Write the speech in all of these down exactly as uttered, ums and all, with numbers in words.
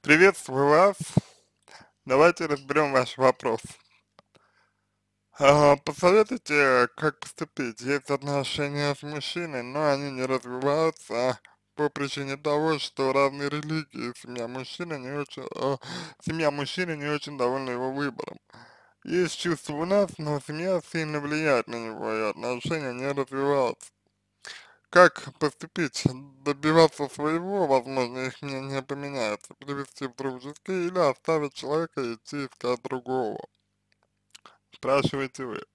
Приветствую вас. Давайте разберем ваш вопрос. А, посоветуйте, как поступить. Есть отношения с мужчиной, но они не развиваются по причине того, что разные религии, семья мужчины не очень, э, семья мужчины не очень довольна его выбором. Есть чувства у нас, но семья сильно влияет на него, и отношения не развиваются. Как поступить? Добиваться своего, возможно, их мнение поменяется, привести в дружеский или оставить человека и идти искать другого? Спрашиваете вы.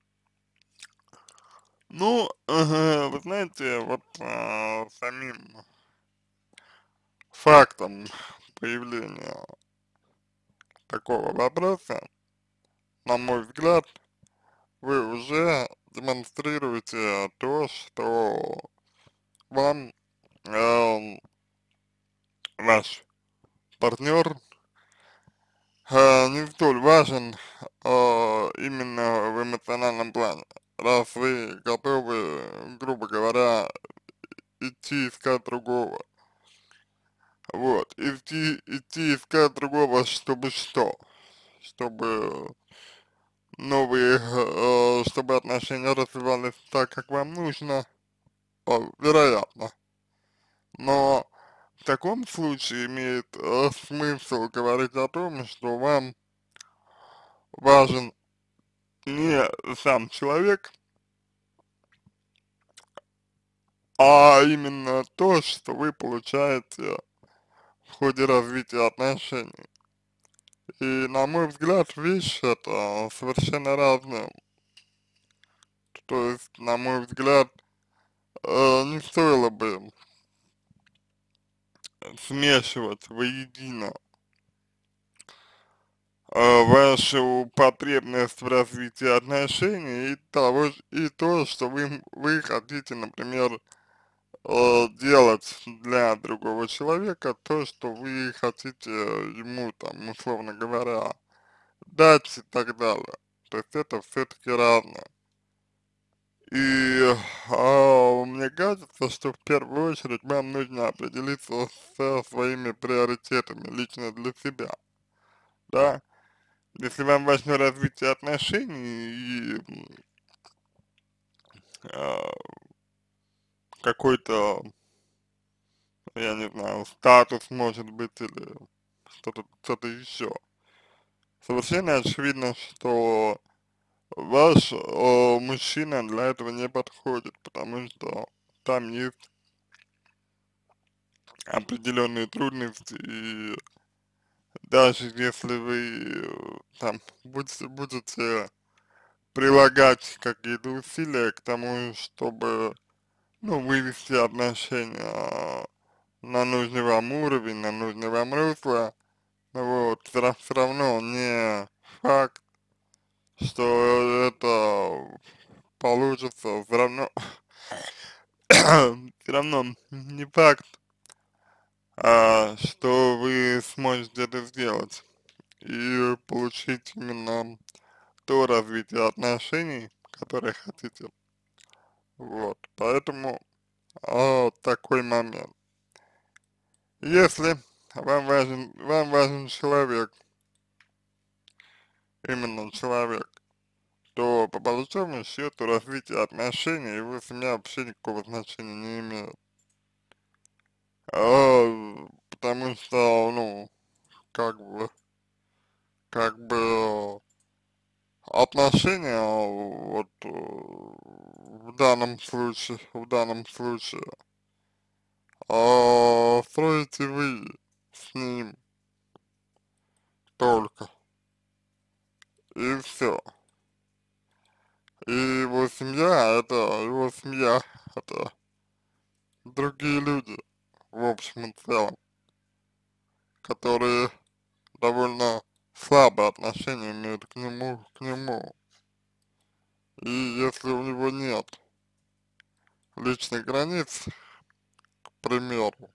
Ну, э, вы знаете, вот э, самим фактом появления такого вопроса, на мой взгляд, вы уже демонстрируете то, что вам э, ваш партнер э, не столь важен э, именно в эмоциональном плане. Раз вы готовы, грубо говоря, идти искать другого. Вот, идти, идти искать другого, чтобы что? Чтобы новые, э, чтобы отношения развивались так, как вам нужно, э, вероятно. Но в таком случае имеет э, смысл говорить о том, что вам важен не сам человек, а именно то, что вы получаете в ходе развития отношений. И на мой взгляд, вещи это совершенно разные. То есть, на мой взгляд, э, не стоило бы смешивать воедино э, вашу потребность в развитии отношений и того, ж- и то, что вы, вы хотите, например, э, делать для другого человека, то, что вы хотите ему, там, условно говоря, дать и так далее. То есть это все-таки разное. И а, мне кажется, что в первую очередь вам нужно определиться со своими приоритетами лично для себя, да. Если вам важно развитие отношений и м, а, какой-то, я не знаю, статус может быть или что-то что-то еще, совершенно очевидно, что ваш э, мужчина для этого не подходит, потому что там есть определенные трудности, и даже если вы э, там будете, будете прилагать какие-то усилия к тому, чтобы, ну, вывести отношения на нужный вам уровень, на нужный вам русло, вот, все равно не факт, что это получится, все равно, все равно не факт, а, что вы сможете это сделать и получить именно то развитие отношений, которые хотите. Вот, поэтому а, такой момент. Если вам важен, вам важен человек, именно человек, то по большому счету развитие отношений и его семья вообще никакого значения не имеет. А, потому что, ну, как бы, как бы отношения вот э, в данном случае, в данном случае а, строите вы с ним только, и все. И его семья, это его семья, это другие люди, в общем и целом, которые довольно слабое отношение имеют к нему, к нему. И если у него нет личных границ, к примеру,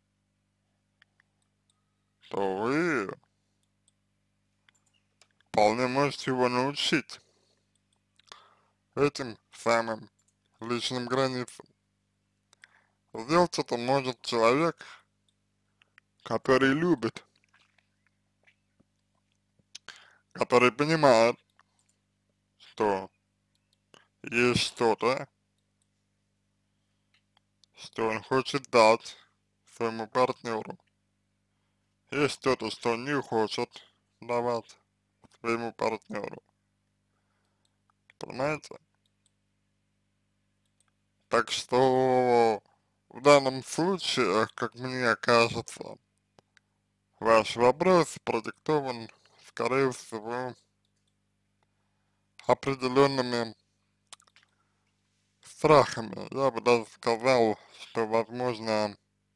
то вы вполне можете его научить этим самым личным границам. Сделать это может человек, который любит который понимает, что есть что-то, что он хочет дать своему партнеру. Есть что-то, что он не хочет давать своему партнеру. Понимаете? Так что в данном случае, как мне кажется, ваш вопрос продиктован, скорее всего, определенными страхами. Я бы даже сказал, что, возможно,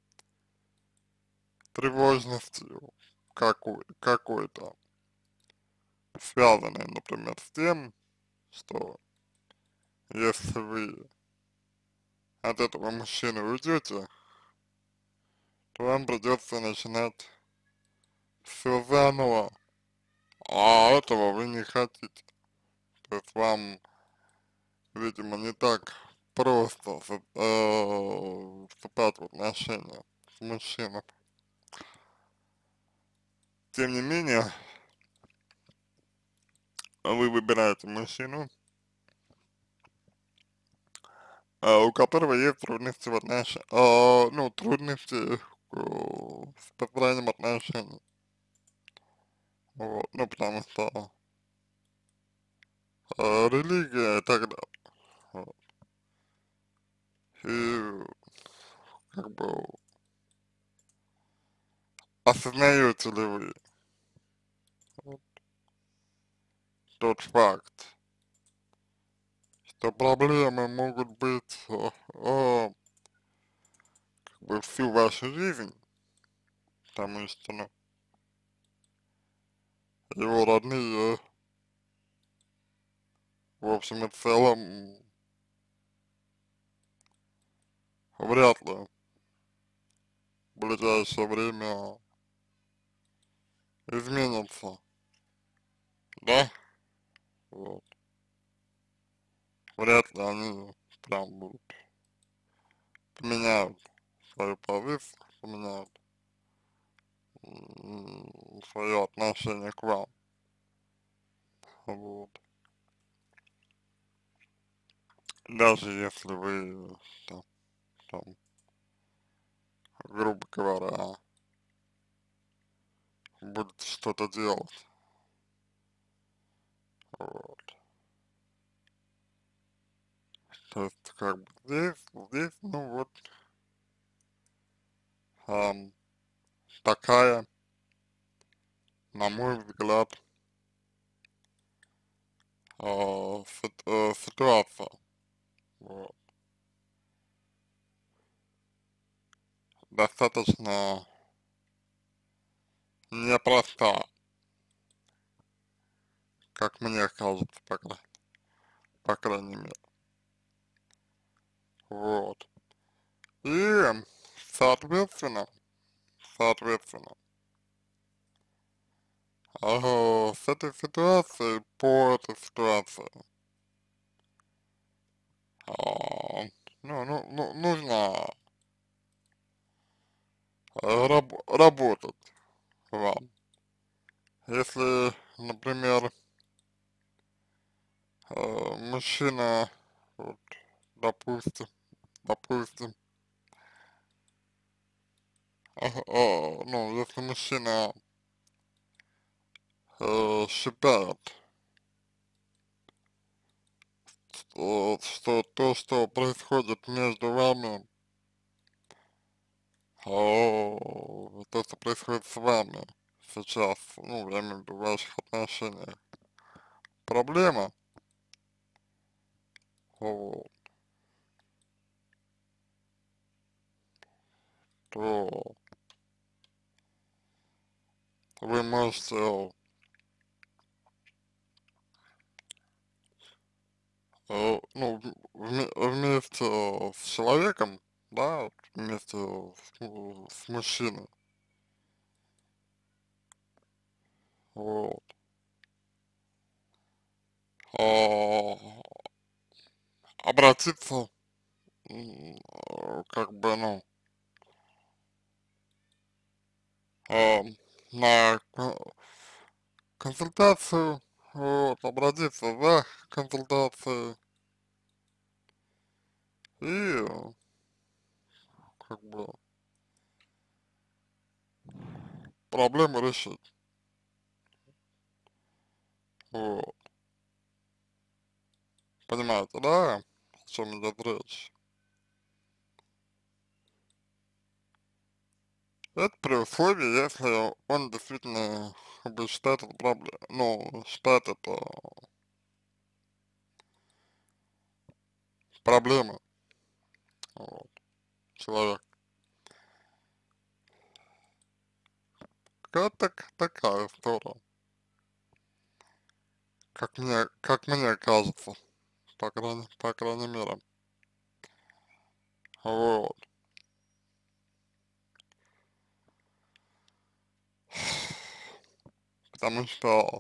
тревожностью какой- какой-то, связанной, например, с тем, что если вы от этого мужчины уйдете, то вам придется начинать все заново, а этого вы не хотите. То есть вам, видимо, не так просто э, вступать в отношения с мужчиной. Тем не менее, вы выбираете мужчину, а, у которого есть трудности в отношениях, а, ну, трудности э, с построением отношений. Вот, ну, потому что э, религия и так далее. Вот. И как бы осознаете ли вы вот, тот факт, что проблемы могут быть э, э, как бы всю вашу жизнь, потому что, ну, его родные, в общем и целом, вряд ли в ближайшее время изменятся, да? Вот. Вряд ли они прям будут поменяют свою позицию, поменяют свое отношение к вам. Вот. Даже если вы там, там, грубо говоря, будете что-то делать. Вот. То есть, как бы здесь, здесь, ну вот, ам, такая, на мой взгляд, а, сит- э, ситуация. Вот. Достаточно непроста, как мне кажется, по, кра- по крайней мере. Вот. И, соответственно, соответственно, ага, с этой ситуацией, по этой ситуации, а, ну, ну, ну, нужно э, раб работать вам. Если, например, э, мужчина, вот, допустим, допустим, а, а, ну, если мужчина э, считает, что, что то, что происходит между вами, а, то, что происходит с вами сейчас, ну, я имею в виду в ваших отношениях, проблема, вот, то вы можете, э, ну, вме- вместе с человеком, да, вот вместе с, му- с мужчиной, вот, а, обратиться, м, э, как бы, ну, а, на, консультацию, вот, обратиться за консультацией и э, как бы проблему решить, вот, понимаете, да, о чем идет речь? Это при условии, если он действительно как бы считает это проблемой, ну, считает это проблемой, вот, человек. Это так, такая история, как мне, как мне кажется, по крайней, по крайней мере, вот. Потому что,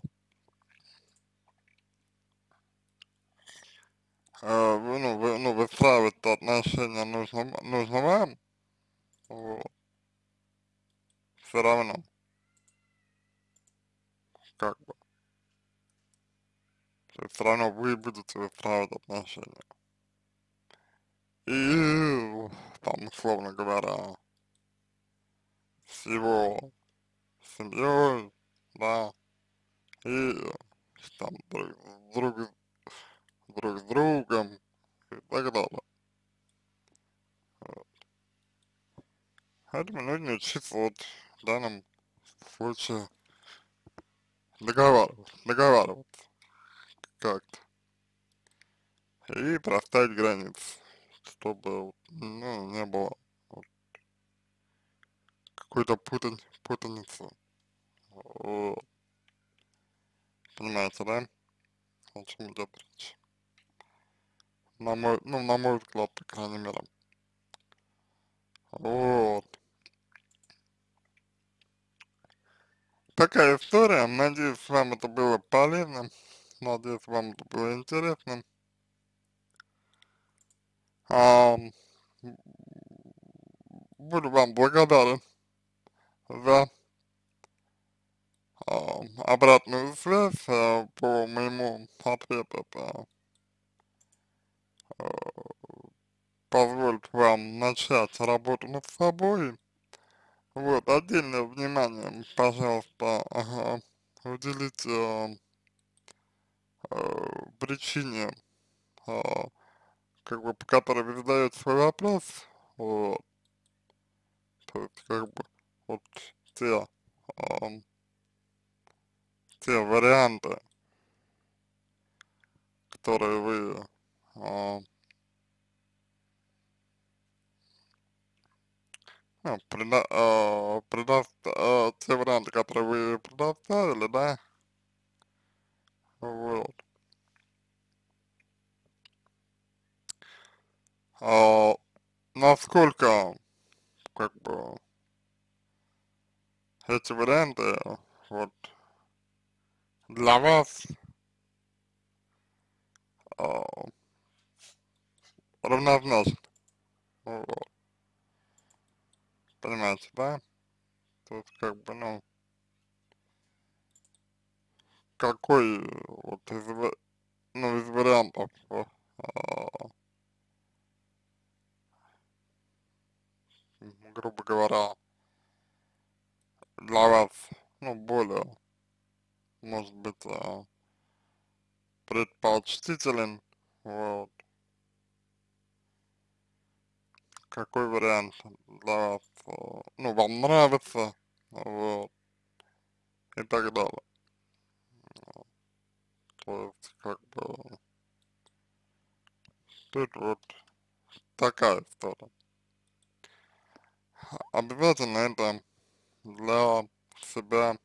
э, вы, ну, вы, ну, выстраивать отношения нужно, нужно вам, вот, все равно, как бы, все равно вы будете выстраивать отношения. И, там, условно говоря, с его семьей, да, и там друг, друг, друг с другом и так далее. Вот. Поэтому нужно учиться вот в данном случае договариваться, договариваться как-то и проставить границы, чтобы вот, ну, не было вот какой-то путань, путаницы. Вот. Понимаете, да? О чем идет речь? На мой, ну, на мой взгляд, по крайней мере. Вот. Такая история. Надеюсь, вам это было полезно. Надеюсь, вам это было интересно. А, буду вам благодарен за а, обратную связь а, по моему ответу. Это а, позволит вам начать работу над собой. Вот, отдельное внимание, пожалуйста, ага, уделите а, а, причине, а, как бы, по которой вы задаете свой вопрос. Вот, то есть, как бы, вот те, ам, те варианты, которые вы а, ну, преда, а, предо- а, те варианты, которые вы предоставили, да, вот, а, насколько, как бы, эти варианты, вот, для вас а, равнозначны, вот, понимаете, да, то есть, как бы, ну, какой вот из, ва- ну, из вариантов, а, грубо говоря, для вас, ну, более, может быть, а, предпочтителен, вот, какой вариант для вас, а, ну, вам нравится, вот, и так далее. То есть, как бы, тут вот такая история. Обязательно это для себя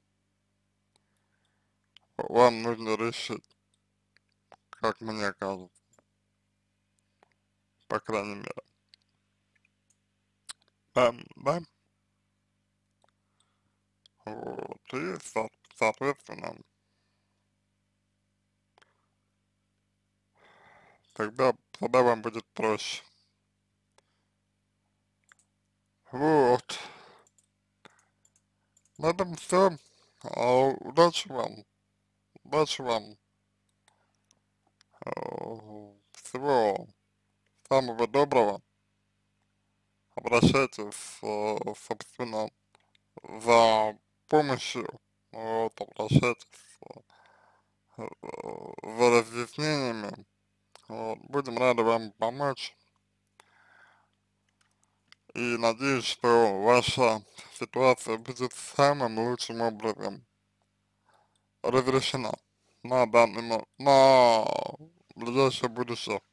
вам нужно решить, как мне кажется, по крайней мере. Да, да, вот, и, со- соответственно, тогда, тогда вам будет проще. Вот, на этом все. Удачи вам. удачи вам, э, всего самого доброго, обращайтесь, э, собственно, за помощью, вот, обращайтесь э, за разъяснениями, вот, будем рады вам помочь, и надеюсь, что ваша ситуация будет самым лучшим образом разрешена на данный мо на ближайшее будущее.